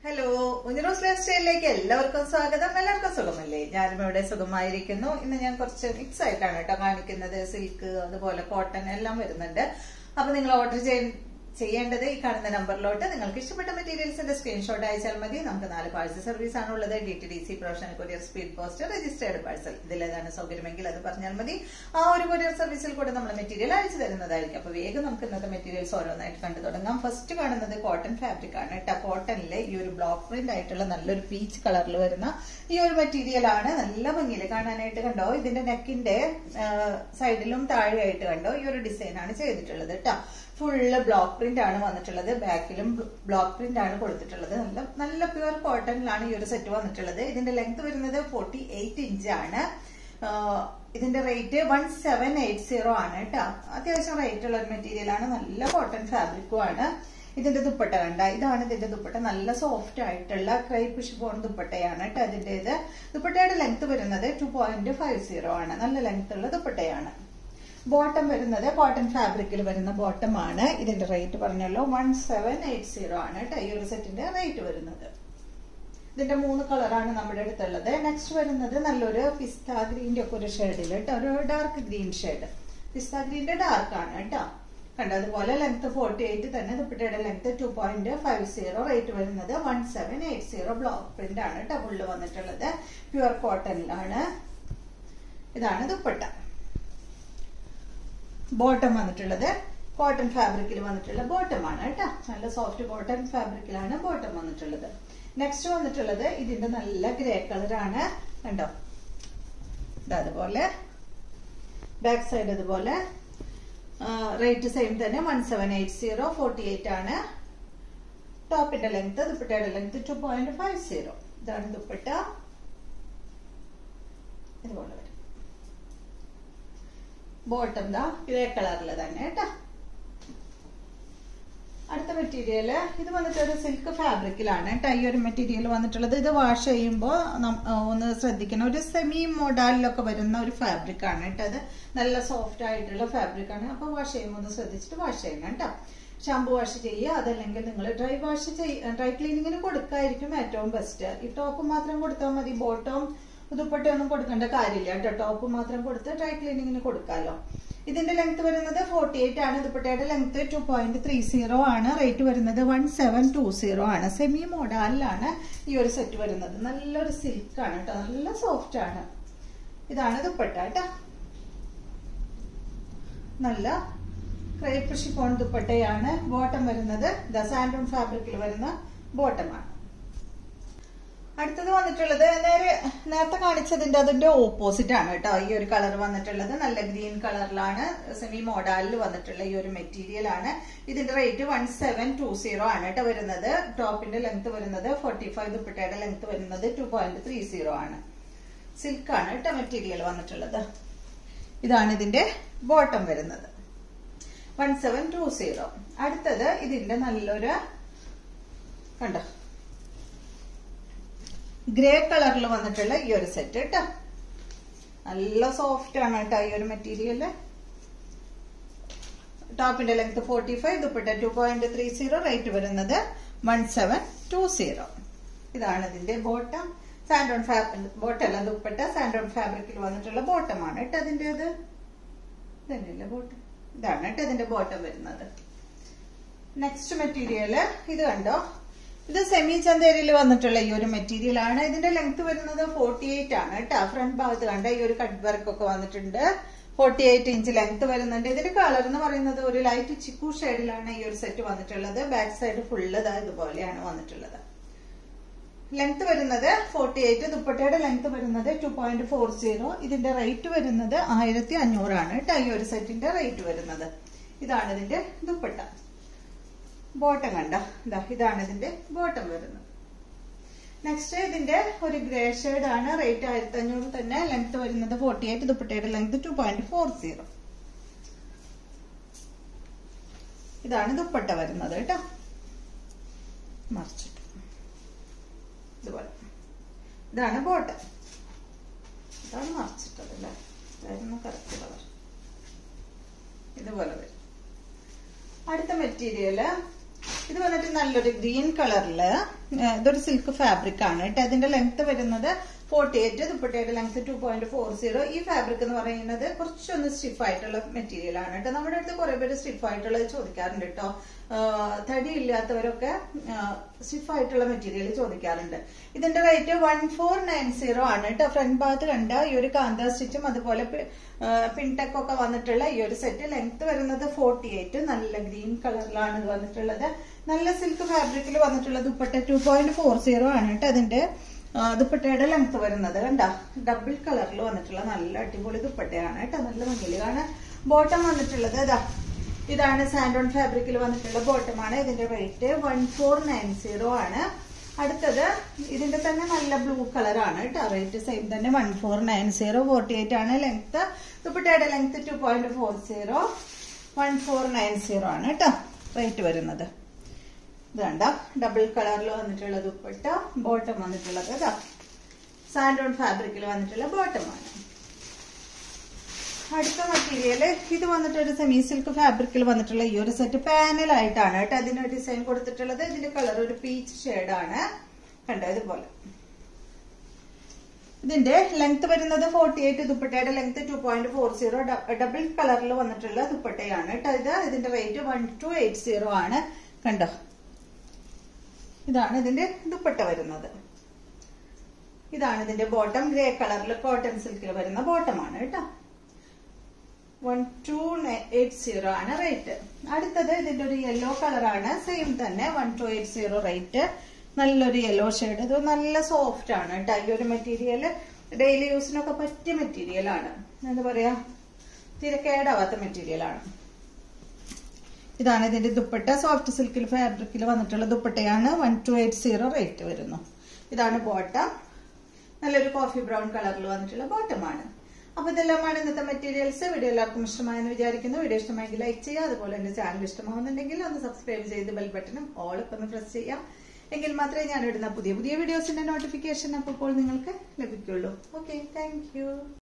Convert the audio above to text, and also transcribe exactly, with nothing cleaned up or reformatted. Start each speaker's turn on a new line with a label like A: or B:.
A: Hello, ഉഞ്ചുറൂസ് life സ്റ്റൈലിലേക്ക് എല്ലാവർക്കും സ്വാഗതം. എല്ലാവർക്കും സുഖമല്ലേ? ഞാനും ഇവിടെ സുഖമായിരിക്കുന്നു. ഇന്ന് ഞാൻ കുറച്ച് മിക്സ് ആയിട്ടാണ് കേട്ടോ കാണിക്കുന്നത്. സിൽക്ക് അതുപോലെ കോട്ടൺ എല്ലാം വരുന്നുണ്ട്. അപ്പൊ നിങ്ങൾ ഓർഡർ ചെയ്യേണ്ടത് ഈ കാണുന്ന നമ്പറിലോട്ട് നിങ്ങൾക്ക് ഇഷ്ടപ്പെട്ട മെറ്റീരിയൽസിന്റെ സ്ക്രീൻഷോട്ട് അയച്ചാൽ മതി. നമുക്ക് നാല് പാഴ്സൽ സർവീസ് ആണുള്ളത്. D T D C, professional courier, speed post, registered parcel. ഇതിലേതാണ് സൗകര്യമെങ്കിൽ അത് പറഞ്ഞാൽ മതി. ആ ഒരു കൊറിയർ സർവീസിൽ കൂടെ നമ്മൾ മെറ്റീരിയൽ അയച്ചു തരുന്നതായിരിക്കും. അപ്പൊ വേഗം നമുക്ക് ഇന്നത്തെ മെറ്റീരിയൽസ് ഓരോന്നായിട്ട് കണ്ടു തുടങ്ങാം. ഫസ്റ്റ് കാണുന്നത് കോട്ടൺ ഫാബ്രിക് ആണ് കേട്ടോ. കോട്ടണിലെ ഈ ഒരു ബ്ലോക്ക് പ്രിന്റ് ആയിട്ടുള്ള നല്ലൊരു പീച്ച് കളറിൽ വരുന്ന ഈ ഒരു മെറ്റീരിയൽ ആണ്. നല്ല ഭംഗിയിൽ കാണാനായിട്ട് കണ്ടോ. ഇതിന്റെ നെക്കിന്റെ സൈഡിലും താഴെയായിട്ട് കണ്ടോ ഈ ഒരു ഡിസൈൻ ആണ് ചെയ്തിട്ടുള്ളത് കേട്ടോ. ഫുള്ള് ബ്ലോക്ക് പ്രിന്റ് ആണ് വന്നിട്ടുള്ളത്. ബാക്കിലും ബ്ലോക്ക് പ്രിന്റ് ആണ് കൊടുത്തിട്ടുള്ളത്. നല്ല നല്ല പ്യുവർ കോട്ടണിലാണ് ഈ ഒരു സെറ്റ് വന്നിട്ടുള്ളത്. ഇതിന്റെ ലെങ്ത് വരുന്നത് ഫോർട്ടി എയ്റ്റ് ഇഞ്ച് ആണ്. ഇതിന്റെ rate one seven eight zero ആണ് കേട്ടോ. അത്യാവശ്യം റേറ്റ് ഉള്ള ഒരു മെറ്റീരിയൽ ആണ്. നല്ല കോട്ടൺ ഫാബ്രിക്കും ആണ്. ഇതിന്റെ ദുപ്പട്ട കണ്ട, ഇതാണ് ഇതിന്റെ ദുപ്പട്ട. നല്ല സോഫ്റ്റ് ആയിട്ടുള്ള ക്രൈപ്പ് ഷിഫോൺ ദുപ്പട്ടയാണ് കേട്ടോ. ഇതിന്റേത് ദുപ്പട്ടയുടെ ലെങ്ത് വരുന്നത് ടു പോയിന്റ് ഫൈവ് സീറോ ആണ്. നല്ല ലെങ്ത് ഉള്ള ദുപ്പട്ടയാണ്. ബോട്ടം വരുന്നത് കോട്ടൺ ഫാബ്രിക്കിൽ വരുന്ന ബോട്ടം ആണ്. ഇതിന്റെ റേറ്റ് പറഞ്ഞല്ലോ വൺ സെവൻ എയ്റ്റ് സീറോ ആണ് കേട്ടോ ഈ ഒരു സെറ്റിന്റെ റേറ്റ് വരുന്നത്. ഇതിന്റെ മൂന്ന് കളറാണ് നമ്മുടെ അടുത്തുള്ളത്. നെക്സ്റ്റ് വരുന്നത് നല്ലൊരു പിസ്ത ഗ്രീൻ്റെ ഒക്കെ ഒരു ഷെയ്ഡിൽ കേട്ടോ, ഒരു ഡാർക്ക് ഗ്രീൻ ഷെയ്ഡ്. പിസ്ത ഗ്രീന്റെ ഡാർക്ക് ആണ് കേട്ടോ. കണ്ടോ, അതുപോലെ ലെങ്ത് ഫോർട്ടി എയ്റ്റ് തന്നെ. ദുപ്പട്ടയുടെ length two point five zero. Rate വരുന്നത് one seven eight zero. Block print ആണ് കേട്ടോ ഫുള്ള് വന്നിട്ടുള്ളത്. പ്യുവർ കോട്ടണിലാണ്. ഇതാണ് ദുപ്പട്ട. ബോട്ടം വന്നിട്ടുള്ളത് കോട്ടൺ ഫാബ്രിക്കിൽ വന്നിട്ടുള്ള ബോട്ടം ആണ് കേട്ടോ. നല്ല സോഫ്റ്റ് കോട്ടൺ ഫാബ്രിക്കിലാണ് ബോട്ടം വന്നിട്ടുള്ളത്. നെക്സ്റ്റ് വന്നിട്ടുള്ളത് ഇതിന്റെ നല്ല ഗ്രേ കളറാണ് കണ്ടോ. അതുപോലെ ബാക്ക് സൈഡ് അതുപോലെ. റേറ്റ് സെയിം തന്നെ one seven eight zero. Forty eight ആണ് ടോപ്പിന്റെ ലെങ്ത്. ദുപ്പട്ടയുടെ length two point five zero. ഇതാണ് ദുപ്പട്ട. ഇതുപോലെ വരും. ബോട്ടം ദാ ഗ്രേ കളറിൽ തന്നെ കേട്ടോ. അടുത്ത മെറ്റീരിയല് ഇത് വന്നിട്ട് ഒരു സിൽക്ക് ഫാബ്രിക്കിലാണ് കേട്ടോ ഈ ഒരു മെറ്റീരിയൽ വന്നിട്ടുള്ളത്. ഇത് വാഷ് ചെയ്യുമ്പോൾ ഒന്ന് ശ്രദ്ധിക്കണം. ഒരു സെമി മോഡലിലൊക്കെ വരുന്ന ഒരു ഫാബ്രിക് ആണ് കേട്ടോ. അത് നല്ല സോഫ്റ്റ് ആയിട്ടുള്ള ഫാബ്രിക് ആണ്. അപ്പൊ വാഷ് ചെയ്യുമ്പോൾ ഒന്ന് ശ്രദ്ധിച്ചിട്ട് വാഷ് ചെയ്യണം കേട്ടോ. ഷാമ്പു വാഷ് ചെയ്യുക, അതല്ലെങ്കിൽ നിങ്ങൾ ഡ്രൈ വാഷ് ചെയ്യ ഡ്രൈ ക്ലീനിങ്ങിന് കൊടുക്കായിരിക്കും ഏറ്റവും ബെസ്റ്റ്. ഈ ടോപ്പ് മാത്രം കൊടുത്താൽ മതി. ബോട്ടം ദുപ്പട്ട ഒന്നും കൊടുക്കേണ്ട കാര്യമില്ല കേട്ടോ. ടോപ്പ് മാത്രം കൊടുത്ത് ഡ്രൈ ക്ലീനിങ്ങിന് കൊടുക്കാമല്ലോ. ഇതിന്റെ ലെങ്ത് വരുന്നത് ഫോർട്ടി എയ്റ്റ് ആണ്. ദുപ്പട്ടയുടെ length two point three zero ആണ്. റേറ്റ് വരുന്നത് one seven two zero semi. സെമി മോഡലിലാണ് ഈ ഒരു സെറ്റ് വരുന്നത്. നല്ലൊരു സിൽക്ക് ആണ് കേട്ടോ. നല്ല സോഫ്റ്റ് ആണ്. ഇതാണ് ദുപ്പട്ട കേട്ടോ. നല്ല ക്രേപ്പ് ഷിഫോൺ ദുപ്പട്ടയാണ്. ബോട്ടം വരുന്നത് ദ സാൻഡൂൺ ഫാബ്രിക്കിൽ വരുന്ന ബോട്ടമാണ്. അടുത്തത് വന്നിട്ടുള്ളത് നേരെ നേരത്തെ കാണിച്ചതിന്റെ അതിന്റെ ഓപ്പോസിറ്റ് ആണ് കേട്ടോ. ഈ ഒരു കളർ വന്നിട്ടുള്ളത് നല്ല ഗ്രീൻ കളറിലാണ്. സെമി മോഡലിൽ വന്നിട്ടുള്ള ഈ ഒരു മെറ്റീരിയൽ ആണ്. ഇതിന്റെ rate one seven two zero ആണ് കേട്ടോ വരുന്നത്. ടോപ്പിന്റെ ലെങ്ത് വരുന്നത് ഫോർട്ടി ഫൈവ്. ദുപ്പട്ടയുടെ ലെങ്ത് വരുന്നത് ടു പോയിന്റ് ത്രീ സീറോ ആണ്. സിൽക്ക് ആണ് കേട്ടോ മെറ്റീരിയൽ വന്നിട്ടുള്ളത്. ഇതാണ് ഇതിന്റെ ബോട്ടം വരുന്നത് വൺ സെവൻ ടു സീറോ. അടുത്തത് ഇതിന്റെ നല്ലൊരു കണ്ടോ ഗ്രേ കളറിൽ വന്നിട്ടുള്ള ഈ ഒരു സെറ്റ് കേട്ടോ. നല്ല സോഫ്റ്റ് ആണ് കേട്ടോ ഈ ഒരു മെറ്റീരിയല്. ടോപ്പിന്റെ length forty five. Dupatta two point three zero. Rate വരുന്നത് വൺ സെവൻ ടു സീറോ. ഇതാണ് ഇതിന്റെ ബോട്ടം. സാൻഡോൺ ഫാബ്രിക് ബോട്ടല്ല ദുപ്പട്ട. സാൻഡോൺ ഫാബ്രിക്കിൽ വന്നിട്ടുള്ള ബോട്ടമാണ് കേട്ടോ അതിൻ്റെത്. ഇതന്നെയല്ലേ ബോട്ടം. ഇതാണ് കേട്ടോ ഇതിന്റെ ബോട്ടം വരുന്നത്. നെക്സ്റ്റ് മെറ്റീരിയല് ഇത് കണ്ടോ. ഇത് സെമി ചന്തേരിയിൽ വന്നിട്ടുള്ള ഈ ഒരു മെറ്റീരിയൽ ആണ്. ഇതിന്റെ ലെങ്ത് വരുന്നത് ഫോർട്ടി എയ്റ്റ് ആണ് കേട്ടോ. ഫ്രണ്ട് ഭാഗത്ത് കണ്ട ഈ ഒരു കട്ട് വർക്ക് ഒക്കെ വന്നിട്ടുണ്ട്. ഫോർട്ടി എയ്റ്റ് ഇഞ്ച് ലെങ്ത് വരുന്നുണ്ട്. ഇതിന്റെ കളർ എന്ന് പറയുന്നത് ഒരു ലൈറ്റ് ചിക്കു ഷെയ്ഡിലാണ് ഈ ഒരു സെറ്റ് വന്നിട്ടുള്ളത്. ബാക്ക് സൈഡ് ഫുള്ള് ഇതുപോലെയാണ് വന്നിട്ടുള്ളത്. ലെങ്ത് വരുന്നത് ഫോർട്ടി എയ്റ്റ്. ദുപ്പട്ടയുടെ ലെങ്ത് വരുന്നത് ടു പോയിന്റ് ഫോർ സീറോ. ഇതിന്റെ റേറ്റ് വരുന്നത് ആയിരത്തി അഞ്ഞൂറാണ് കേട്ടോ ഈ ഒരു സെറ്റിന്റെ റേറ്റ് വരുന്നത്. ഇതാണ് ഇതിന്റെ ദുപ്പട്ട. ബോട്ടം കണ്ട ഇതാ. ഇതാണ് ഇതിന്റെ ബോട്ടം വരുന്നത്. നെക്സ്റ്റ് ഇതിന്റെ ഒരു ഗ്രേ ഷെയ്ഡ് ആണ്. റേറ്റ് ആയിരത്തി അഞ്ഞൂറ് തന്നെ. ലെങ്ത് വരുന്നത് ഫോർട്ടി എയ്റ്റ്. ദുപ്പട്ടയുടെ length two point four zero. ഇതാണ് ദുപ്പട്ട വരുന്നത് കേട്ടോ. മറിച്ചിട്ട് ഇതുപോലെ. ഇതാണ് ബോട്ടം. ഇതാണ് മറിച്ചിട്ടത് അല്ലേ. ഇതായിരുന്നു കറക്റ്റ് കളർ. ഇതുപോലെ വരും. അടുത്ത മെറ്റീരിയല് ഇത് വന്നിട്ട് നല്ലൊരു ഗ്രീൻ കളറില് ഇതൊരു സിൽക്ക് ഫാബ്രിക് ആണ് കേട്ടോ. ഇതിന്റെ ലെങ്ത് വരുന്നത് ഫോർട്ടി എയ്റ്റ്, ദുപ്പട്ടയുടെ length two point four zero. ഈ ഫാബ്രിക് എന്ന് പറയുന്നത് കുറച്ചൊന്ന് സ്റ്റിഫ് ആയിട്ടുള്ള മെറ്റീരിയൽ ആണ് കേട്ടോ. നമ്മുടെ അടുത്ത് കുറെ പേര് സ്റ്റിഫ് ആയിട്ടുള്ളത് ചോദിക്കാറുണ്ട് കേട്ടോ. തടി ഇല്ലാത്തവരൊക്കെ സ്റ്റിഫ് ആയിട്ടുള്ള മെറ്റീരിയൽ ചോദിക്കാറുണ്ട്. ഇതിന്റെ rate one four nine zero ആണ് കേട്ടോ. ഫ്രണ്ട് ഭാഗത്ത് കണ്ട ഈ ഒരു കാന്ത സ്റ്റിച്ചും അതുപോലെ പിൻടെക് ഒക്കെ വന്നിട്ടുള്ള ഈ ഒരു സെറ്റ്. ലെങ്ത് വരുന്നത് ഫോർട്ടി എയ്റ്റ്, നല്ല ഗ്രീൻ കളറിലാണ് ഇത് വന്നിട്ടുള്ളത്. നല്ല സിൽക്ക് ഫാബ്രിക്കിൽ വന്നിട്ടുള്ള dupatta two point four zero ആണ് കേട്ടോ. അതിന്റെ ദുപ്പട്ടയുടെ ലെങ്ത് വരുന്നത് കണ്ട ഡബിൾ കളറിൽ വന്നിട്ടുള്ള നല്ല അടിപൊളി ദുപ്പട്ടയാണ് കേട്ടോ. നല്ല ഭംഗിയിലാണ്. ബോട്ടം വന്നിട്ടുള്ളത് ഇതാ ഇതാണ് സാൻഡോൺ ഫാബ്രിക്കിൽ വന്നിട്ടുള്ള ബോട്ടമാണ്. ഇതിന്റെ rate one four nine zero ആണ്. അടുത്തത് ഇതിന്റെ തന്നെ നല്ല ബ്ലൂ കളറാണ് കേട്ടോ. റേറ്റ് സെയിം തന്നെ one four nine zero, forty eight ആണ് ലെങ്ത്. ദുപ്പട്ടയുടെ length two point four zero, one four nine zero ആണ് കേട്ടോ റേറ്റ് വരുന്നത്. ഇതാണ്ട ഡബിൾ കളറിൽ വന്നിട്ടുള്ള ദുപ്പട്ട. ബോട്ടം വന്നിട്ടുള്ളത് ഇതാ സാൻഡോൺ ഫാബ്രിക്കിൽ വന്നിട്ടുള്ള ബോട്ടമാണ്. അടുത്ത മെറ്റീരിയൽ ഇത് വന്നിട്ട് ഒരു സെമി സിൽക്ക് ഫാബ്രിക്കിൽ വന്നിട്ടുള്ള ഈ ഒരു സെറ്റ് പാനലായിട്ടാണ് കേട്ടോ അതിന് ഡിസൈൻ കൊടുത്തിട്ടുള്ളത്. ഇതിന്റെ കളർ ഒരു പീച്ച് ഷെയ്ഡാണ് കണ്ടോ. ഇതുപോലെ ഇതിന്റെ ലെങ്ത് വരുന്നത് ഫോർട്ടി എയ്റ്റ്, ദുപ്പട്ടയുടെ length two point four zero, double കളറിൽ വന്നിട്ടുള്ള ദുപ്പട്ടയാണ് കേട്ടോ ഇത്. ഇതിന്റെ rate one two eight zero ആണ് കണ്ടോ. ഇതാണ് ഇതിന്റെ ദുപ്പട്ട വരുന്നത്. ഇതാണ് ഇതിന്റെ ബോട്ടം. ഗ്രേ കളറിൽ കോട്ടൺ സിൽക്കിൽ വരുന്ന ബോട്ടമാണ് കേട്ടോ. വൺ ടു എയ്റ്റ് സീറോ ആണ് റേറ്റ്. അടുത്തത് ഇതിന്റെ ഒരു യെല്ലോ കളറാണ്. സെയിം തന്നെ one two eight zero rate. നല്ലൊരു യെല്ലോ ഷെയ്ഡ്. ഇത് നല്ല സോഫ്റ്റ് ആണ് കേട്ടോ. ഈ ഒരു മെറ്റീരിയൽ ഡെയിലി യൂസിനൊക്കെ പറ്റിയ മെറ്റീരിയൽ ആണ്. എന്താ പറയാ, തീരെ കേടാവാത്ത മെറ്റീരിയൽ ആണ്. ഇതാണ് ഇതിന്റെ ദുപ്പട്ട. സോഫ്റ്റ് സിൽക്കിൽ ഫാബ്രിക്കിൽ വന്നിട്ടുള്ള ദുപ്പട്ടയാണ്. One two eight zero rate വരുന്നു. ഇതാണ് ബോട്ടം. നല്ലൊരു കോഫി ബ്രൗൺ കളറിൽ വന്നിട്ടുള്ള ബോട്ടമാണ്. അപ്പൊ ഇതെല്ലാമാണ് ഇന്നത്തെ മെറ്റീരിയൽസ്. വീഡിയോ എല്ലാവർക്കും ഇഷ്ടമായെന്ന് വിചാരിക്കുന്നു. വീഡിയോ ഇഷ്ടമായെങ്കിൽ ലൈക്ക് ചെയ്യുക. അതുപോലെ എന്റെ ചാനൽ ഇഷ്ടമാവുന്നുണ്ടെങ്കിൽ ഒന്ന് സബ്സ്ക്രൈബ് ചെയ്ത് ബെൽ ബട്ടണും ഓൾ ഒക്കെ ഒന്ന് പ്രസ് ചെയ്യാം. എങ്കിൽ മാത്രമേ ഞാൻ ഇടുന്ന പുതിയ പുതിയ വീഡിയോസിന്റെ നോട്ടിഫിക്കേഷൻ അപ്പോൾ നിങ്ങൾക്ക് ലഭിക്കുള്ളൂ. Okay, thank you.